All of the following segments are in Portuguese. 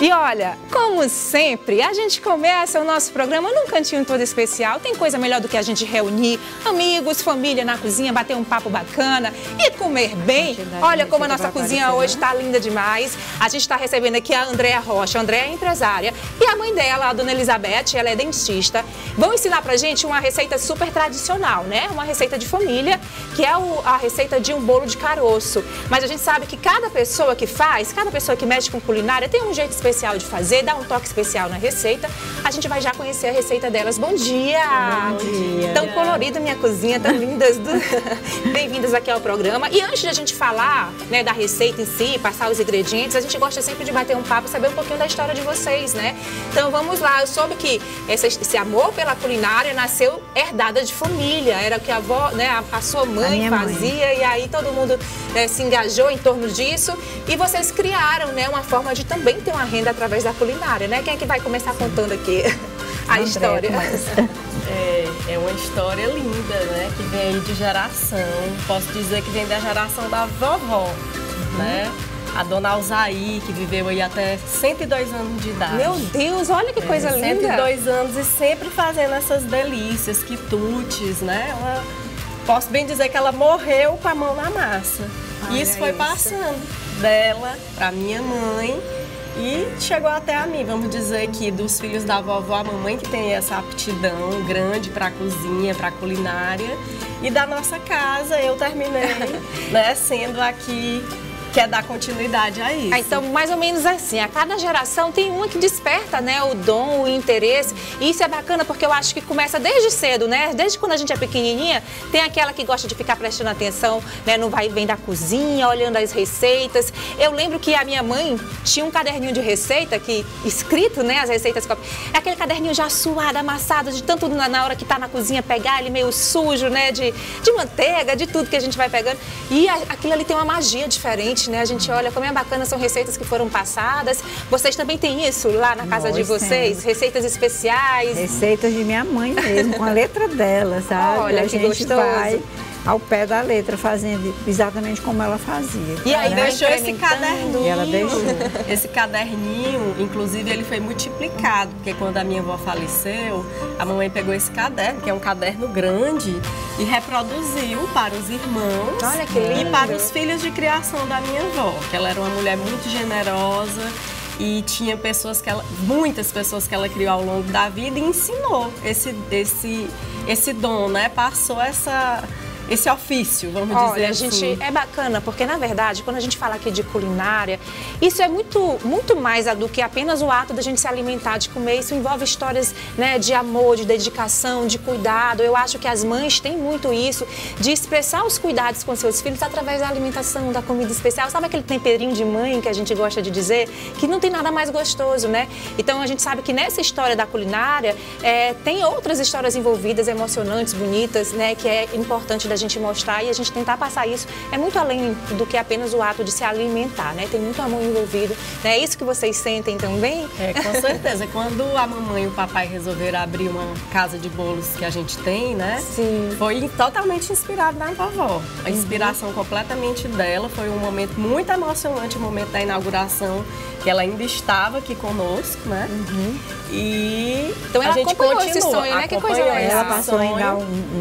E olha, como sempre, a gente começa o nosso programa num cantinho todo especial. Tem coisa melhor do que a gente reunir amigos, família na cozinha, bater um papo bacana e comer bem. Olha como a nossa cozinha hoje está linda demais. A gente está recebendo aqui a Andréa Rocha. A Andréa é empresária e a mãe dela, a dona Elizabeth, ela é dentista. Vão ensinar pra gente uma receita super tradicional, né? Uma receita de família, que é a receita de um bolo de caroço. Mas a gente sabe que cada pessoa que faz, cada pessoa que mexe com culinária tem um jeito especial de fazer, dá um toque especial na receita. A gente vai já conhecer a receita delas. Bom dia! Bom dia! Tão colorida minha cozinha, tão lindas. Bem-vindas aqui ao programa. E antes de a gente falar, né, da receita em si, passar os ingredientes, a gente gosta sempre de bater um papo e saber um pouquinho da história de vocês, né? Então vamos lá. Eu soube que esse amor pela culinária nasceu herdada de família. Era o que a avó, né, a sua mãe fazia, e aí todo mundo se engajou em torno disso. E vocês criaram, né, uma forma de também ter uma renda através da culinária, né? Quem é que vai começar contando aqui a história? É uma história linda, né? Que vem aí de geração. Posso dizer que vem da geração da vovó, né? A dona Alzaí, que viveu aí até 102 anos de idade. Meu Deus, olha que coisa linda! 102 anos e sempre fazendo essas delícias, quitutes, né? Posso bem dizer que ela morreu com a mão na massa. E isso foi passando dela para minha mãe e chegou até a mim. Vamos dizer que dos filhos da vovó, a mamãe que tem essa aptidão grande para a cozinha, para a culinária. E da nossa casa eu terminei, né, sendo aqui, quer dar continuidade a isso. Então, mais ou menos assim, a cada geração tem uma que desperta, né, o dom, o interesse. E isso é bacana porque eu acho que começa desde cedo, né? Desde quando a gente é pequenininha, tem aquela que gosta de ficar prestando atenção, né, no vai e vem da cozinha, olhando as receitas. Eu lembro que a minha mãe tinha um caderninho de receita que escrito, né, as receitas. É aquele caderninho já suado, amassado, de tanto na hora que tá na cozinha pegar ele meio sujo, né, de manteiga, de tudo que a gente vai pegando. E aquilo ali tem uma magia diferente, né? A gente olha como é bacana, são receitas que foram passadas. Vocês também têm isso lá na casa de vocês? Receitas especiais? Receitas de minha mãe mesmo, com a letra dela, sabe? Olha, a que gente gostoso. vai ao pé da letra, fazendo exatamente como ela fazia. E aí deixou esse caderninho. E ela deixou. Esse caderninho, inclusive, ele foi multiplicado, porque quando a minha avó faleceu, a mamãe pegou esse caderno, que é um caderno grande, e reproduziu para os irmãos. Olha que lindo. E para os filhos de criação da minha avó, que ela era uma mulher muito generosa e tinha muitas pessoas que ela criou ao longo da vida e ensinou esse dom, né? Passou esse ofício, vamos dizer assim. Gente, é bacana, porque na verdade, quando a gente fala aqui de culinária, isso é muito mais do que apenas o ato da gente se alimentar, de comer. Isso envolve histórias, né, de amor, de dedicação, de cuidado. Eu acho que as mães têm muito isso, de expressar os cuidados com seus filhos através da alimentação, da comida especial. Sabe aquele temperinho de mãe que a gente gosta de dizer? Que não tem nada mais gostoso, né? Então a gente sabe que nessa história da culinária, tem outras histórias envolvidas, emocionantes, bonitas, né, que é importante da gente mostrar e a gente tentar passar isso. É muito além do que apenas o ato de se alimentar, né? Tem muito amor envolvido, né? É isso que vocês sentem também? Com certeza. Quando a mamãe e o papai resolveram abrir uma casa de bolos que a gente tem, né? Sim. Foi totalmente inspirado na vovó. A inspiração completamente dela. Foi um momento muito emocionante, o momento da inauguração, que ela ainda estava aqui conosco, né? E então ela acompanhou esse sonho, né? Que coisa legal. Ela passou ainda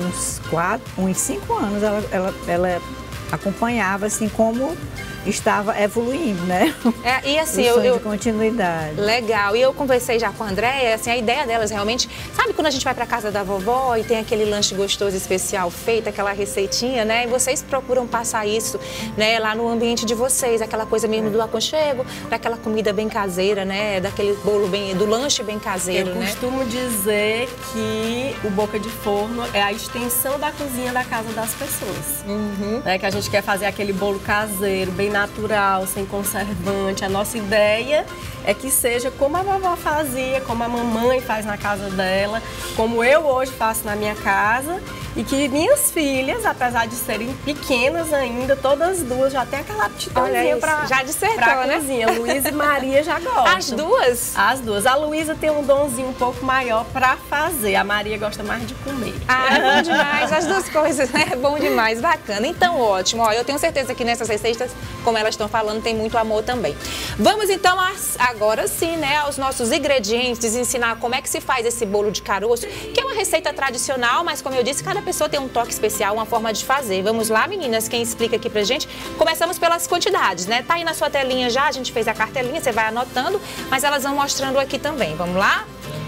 uns 5 anos, ela acompanhava assim como estava evoluindo, né? E assim, de continuidade. Legal. E eu conversei já com a Andréa, assim, a ideia delas realmente, sabe quando a gente vai para casa da vovó e tem aquele lanche gostoso especial feito, aquela receitinha, né? E vocês procuram passar isso, né, lá no ambiente de vocês, aquela coisa mesmo do aconchego, daquela comida bem caseira, né? Daquele bolo do lanche bem caseiro, né? Eu costumo dizer que o Boca de Forno é a extensão da cozinha da casa das pessoas. Né? Que a gente quer fazer aquele bolo caseiro, bem natural, sem conservante. A nossa ideia é que seja como a vovó fazia, como a mamãe faz na casa dela, como eu hoje faço na minha casa. E que minhas filhas, apesar de serem pequenas ainda, todas duas já têm aquela aptidãozinha pra cozinha. Luísa e Maria já gostam. As duas? As duas. A Luísa tem um donzinho um pouco maior pra fazer. A Maria gosta mais de comer. É bom demais. As duas coisas, né? É bom demais. Bacana. Então, ótimo. Ó, eu tenho certeza que nessas receitas, como elas estão falando, tem muito amor também. Vamos então agora sim, né, aos nossos ingredientes, ensinar como é que se faz esse bolo de caroço, que é uma receita tradicional, mas como eu disse, cada pessoa tem um toque especial, uma forma de fazer. Vamos lá, meninas, quem explica aqui pra gente? Começamos pelas quantidades, né? Tá aí na sua telinha já, a gente fez a cartelinha, você vai anotando, mas elas vão mostrando aqui também. Vamos lá?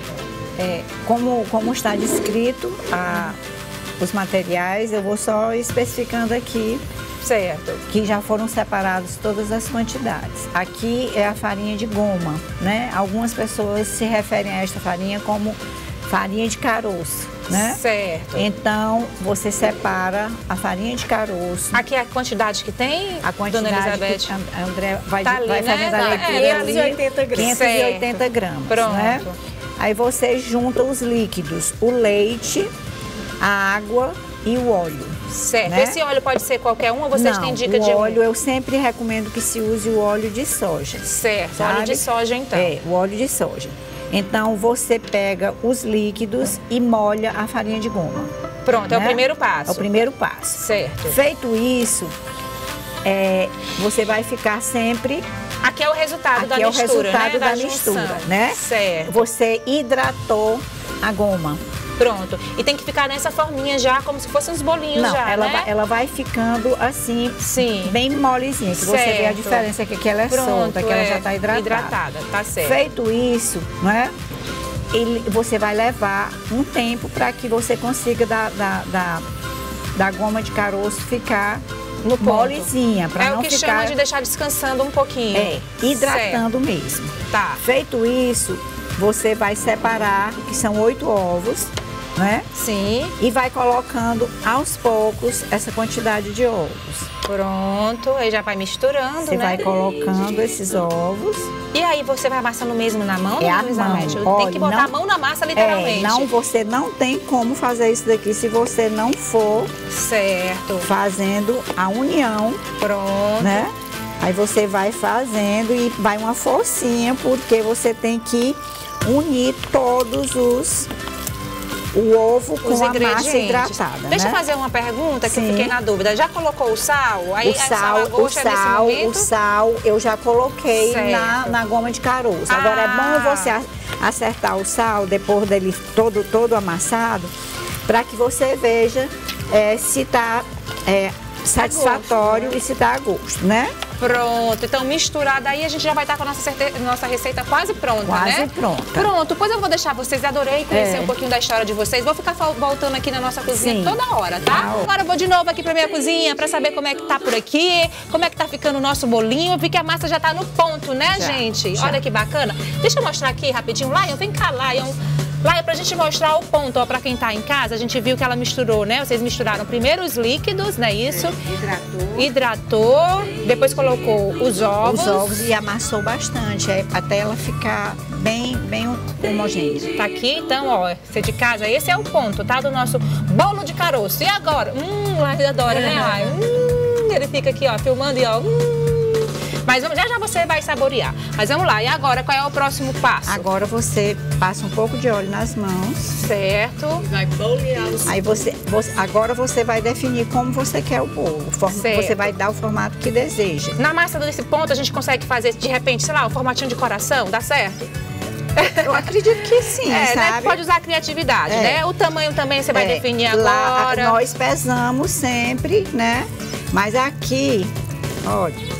Como está descrito os materiais, eu vou só especificando aqui. Certo. Que já foram separados todas as quantidades. Aqui é a farinha de goma, né? Algumas pessoas se referem a esta farinha como farinha de caroço, né? Certo. Então, você separa a farinha de caroço. Aqui é a quantidade que tem, a quantidade Dona Elizabeth? que a André vai ali, fazendo né? a leitura. 580 gramas. 580 gramas, Pronto. né? Aí você junta os líquidos, o leite, a água e o óleo. Certo. Né? Esse óleo pode ser qualquer um ou vocês têm dica de o óleo eu sempre recomendo que se use o óleo de soja. Certo, sabe? óleo de soja então. O óleo de soja. Então você pega os líquidos e molha a farinha de goma. Pronto, né? é o primeiro passo. É o primeiro passo. Certo. Feito isso, você vai ficar sempre... Aqui é o resultado da mistura, é o resultado né? da mistura, né? Certo. Você hidratou a goma. Pronto. E tem que ficar nessa forminha já, como se fossem uns bolinhos. Não, já, né? ela vai ficando assim, sim, bem molezinha. Que você vê a diferença, que aqui ela é solta, que ela já está hidratada. Tá certo. Feito isso, não é? Você vai levar um tempo para que você consiga da goma de caroço ficar no ponto. Molezinha, para não ficar... É o que ficar... chama de deixar descansando um pouquinho. Hidratando mesmo. Tá. Feito isso, você vai separar, que são 8 ovos, né? Sim. E vai colocando aos poucos essa quantidade de ovos. Pronto, aí já vai misturando, você né? Vai colocando esses ovos. E aí você vai amassando mesmo na mão, a Elizabeth? mão. Tem que botar a mão na massa, literalmente. Você não tem como fazer isso daqui se você não for fazendo a união. Pronto. Né? Aí você vai fazendo e vai uma forcinha, porque você tem que unir todos o ovo com a massa hidratada. Deixa eu né? fazer uma pergunta que eu fiquei na dúvida. Já colocou o sal? Aí o sal eu já coloquei na goma de caroço. Agora é bom você acertar o sal depois dele todo amassado, para que você veja se está satisfatório, né? E se está a gosto, né? Pronto, então misturada aí a gente já vai estar com a nossa receita quase pronta, né? Quase pronta. Pronto, pois eu vou deixar vocês, adorei conhecer um pouquinho da história de vocês. Vou ficar voltando aqui na nossa cozinha toda hora, tá? Agora eu vou de novo aqui pra minha cozinha pra saber como é que tá por aqui, como é que tá ficando o nosso bolinho. Eu vi que a massa já tá no ponto, né, gente? Olha que bacana. Deixa eu mostrar aqui rapidinho. Lion, vem cá, Lion. Lá é pra gente mostrar o ponto, ó, pra quem tá em casa, a gente viu que ela misturou, né? Vocês misturaram primeiro os líquidos, não é isso? Hidratou, depois colocou os ovos. E amassou bastante, até ela ficar bem homogênea. Tá aqui, então, ó, você de casa, esse é o ponto, tá? Do nosso bolo de caroço. E agora? Lá adora, né? Ele fica aqui, ó, filmando e ó. Mas já você vai saborear. Mas vamos lá, e agora qual é o próximo passo? Agora você passa um pouco de óleo nas mãos. Certo. E vai bolear os... Aí agora você vai definir como você quer o bolo. Você vai dar o formato que deseja. Na massa desse ponto a gente consegue fazer, de repente, sei lá, um formatinho de coração, dá certo? Eu acredito que sim, sabe? Né? Pode usar a criatividade, né? O tamanho também você vai definir agora. Lá, nós pesamos sempre, né? Mas aqui, olha...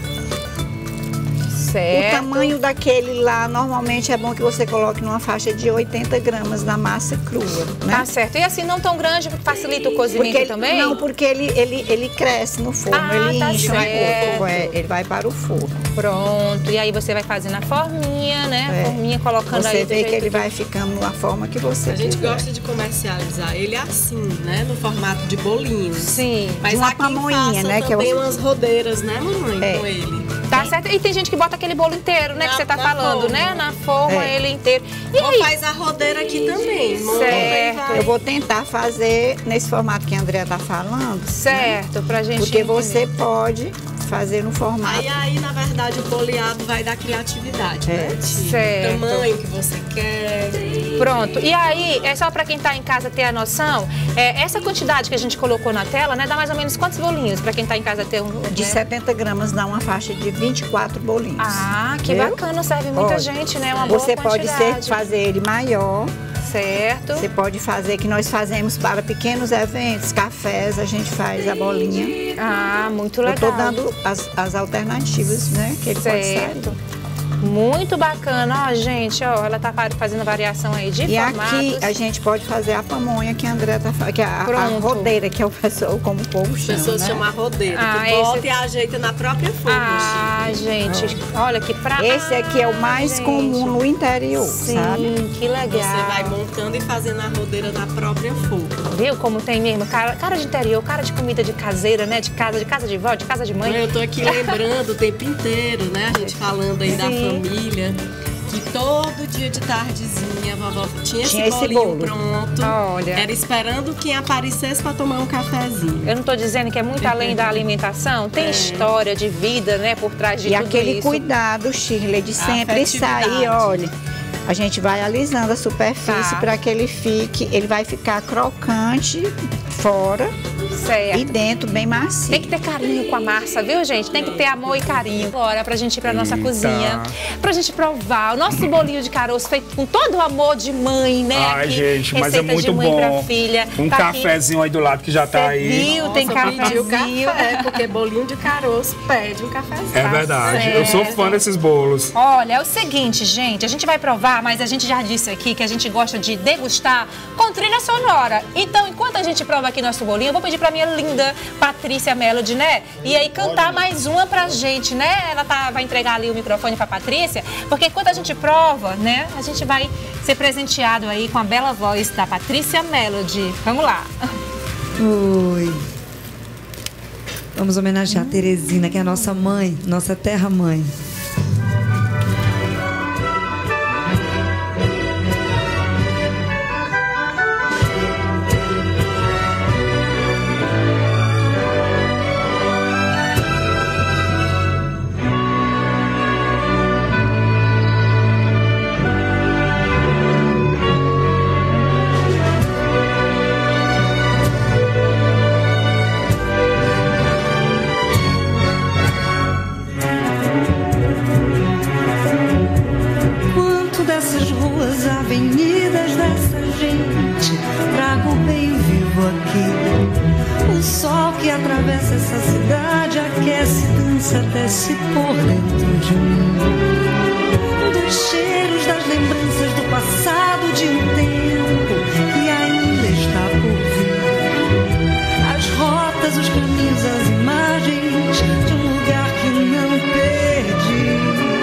Certo. O tamanho daquele lá, normalmente é bom que você coloque numa faixa de 80 gramas da massa crua, né? Tá certo. E assim, não tão grande, porque facilita o cozimento também? Não, porque ele cresce no forno, ele incha um pouco, ele vai para o forno. Pronto. E aí você vai fazendo a forminha, né? A forminha colocando você aí. Você vê que ele vai ficando na forma que você A gente gosta de comercializar ele assim, né? No formato de bolinho. Sim. Mas de uma pamonha, né? Também umas rodeiras, né, mamãe? Com ele. Tá certo. E tem gente que bota aquele bolo inteiro, né? Que você tá falando, forma. Né? Na forma, ele inteiro. E Ou aí? faz a rodeira aqui também. Certo. Eu vou tentar fazer nesse formato que a Andrea tá falando. Certo, pra gente Porque entender. você pode fazer no formato. Aí na verdade, o boleado vai dar criatividade, né? Certo. O tamanho que você quer. Pronto. E aí, é só para quem está em casa ter a noção, essa quantidade que a gente colocou na tela, né, dá mais ou menos quantos bolinhos para quem está em casa ter um... De 70 gramas dá uma faixa de 24 bolinhos. Ah, que bacana, serve muita gente, né? Uma boa quantidade. Você pode fazer ele maior. Certo. Você pode fazer, que nós fazemos para pequenos eventos, cafés, a gente faz a bolinha. Ah, muito legal. Eu tô dando as alternativas, né, que ele pode sair. Muito bacana, ó, gente, ó, ela tá fazendo variação aí de formatos. E aqui a gente pode fazer a pamonha que a André tá fazendo, que é a rodeira, que é o pessoal, como o povo chama, As pessoas chamam a rodeira, que bota e ajeita na própria forma. Ah, gente, olha que prato. Esse aqui é o mais comum no interior, sabe? Sim, que legal. Você vai montando e fazendo a rodeira na própria forma. Viu como tem mesmo? Cara de interior, cara de comida de caseira, né? De casa de vó, de casa de mãe. Eu tô aqui lembrando o tempo inteiro, né? A gente falando aí da família, que todo dia de tardezinha a vovó tinha esse bolinho pronto. Olha. Era esperando quem aparecesse para tomar um cafezinho. Eu não tô dizendo que é muito além da alimentação, tem história de vida, né, por trás de tudo isso. E aquele cuidado, Shirley, de sempre sair, olha. A gente vai alisando a superfície para que ele vai ficar crocante fora. Certo. E dentro bem macio. Tem que ter carinho com a massa, viu, gente? Tem que ter amor e carinho. Agora, pra gente ir pra nossa cozinha, pra gente provar o nosso bolinho de caroço feito com todo o amor de mãe, né? Ai, gente, mas é muito de mãe bom. Pra filha. Um cafezinho aí do lado que já tá aí. Viu? Tem cafezinho. Porque bolinho de caroço pede um cafezinho. É verdade. Eu sou fã desses bolos. Olha, é o seguinte, gente, a gente vai provar, mas a gente já disse aqui que a gente gosta de degustar com trilha sonora. Então, enquanto a gente prova aqui nosso bolinho, eu vou pedir pra minha linda Patrícia Melody, né? E aí cantar mais uma pra gente, né? Ela vai entregar ali o microfone pra Patrícia, porque enquanto a gente prova, né? A gente vai ser presenteado aí com a bela voz da Patrícia Melody. Vamos lá. Oi. Vamos homenagear a Teresina, que é a nossa mãe, nossa terra-mãe. Avenidas dessa gente, trago bem vivo aqui. O sol que atravessa essa cidade aquece, dança até se pôr dentro de mim. Dos cheiros, das lembranças do passado, de um tempo que ainda está por vir. As rotas, os caminhos, as imagens de um lugar que não perdi.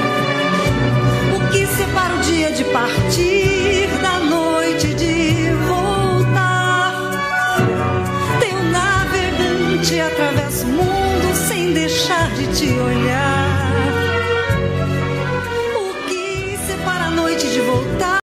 O que separa o dia de partir da noite de voltar? Teu navegante atravessa o mundo sem deixar de te olhar.